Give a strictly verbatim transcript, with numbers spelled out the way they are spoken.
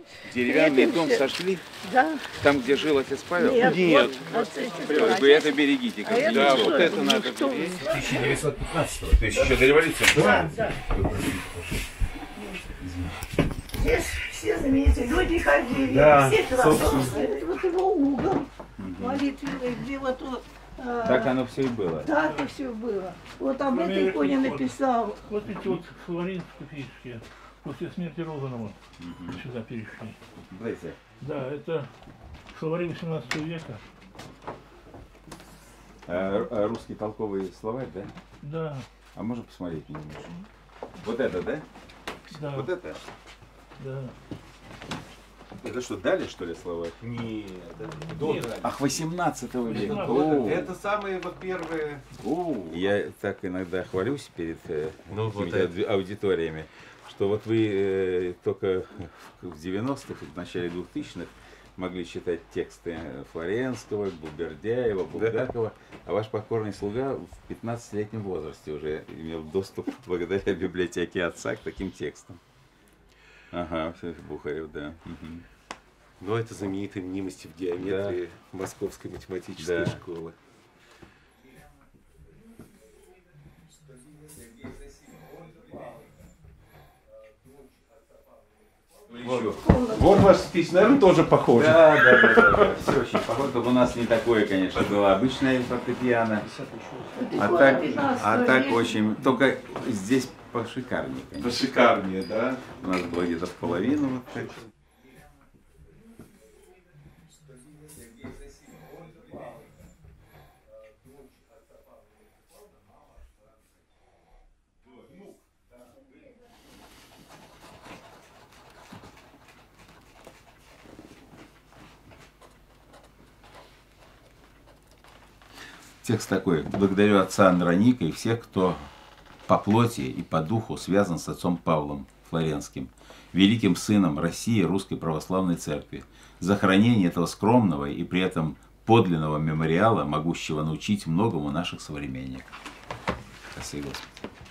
Деревянный дом сошли? Да. Там, где жил отец Павел? Нет. Нет. Вот, Вот, вы это берегите. А это да, что? вот это Ну, надо что? беречь. тысяча девятьсот пятнадцатого, то есть еще до революции. Да, да. Здесь все знаменитые люди ходили, Да, все философы. Вот его угол молитвенный, где вот... А, Так оно все и было. так и все было. Вот об этой иконе написал. Вот эти вот флоренские фишки после смерти Розанова угу. сюда перешли. Знаете? Да, это словари восемнадцатого века. А, а русский толковый словарь, да? Да. А можно посмотреть немножко? Вот это, да? Да. Вот это? Да. Это что, дали, что ли, словарь? Нет, это до Нет. Ах, восемнадцатого века. Вот это самые вот первые. О, я так иногда хвалюсь перед э, ну, вот аудиториями, что вот вы э, только в девяностых, в начале двухтысячных могли читать тексты Флоренского, Губердяева, Булгакова, да. А ваш покорный слуга в пятнадцатилетнем возрасте уже имел доступ благодаря библиотеке отца к таким текстам. Ага, Бухарев, да. Угу. Ну, это знаменитые мнимости в геометрии да. Московской математической да. школы. Вот, вот ваш спич, наверное, тоже похож. Да, да, да, да, да. Все очень похоже. Только у нас не такое, конечно, было обычное фортепиано. А так, а так очень. Только здесь пошикарнее, конечно. Пошикарнее, да? У нас было где-то в половину. Вот так. Текст такой. Благодарю отца Андроника и всех, кто по плоти и по духу связан с отцом Павлом Флоренским, великим сыном России Русской Православной Церкви, за хранение этого скромного и при этом подлинного мемориала, могущего научить многому наших современников. Спасибо, Господи.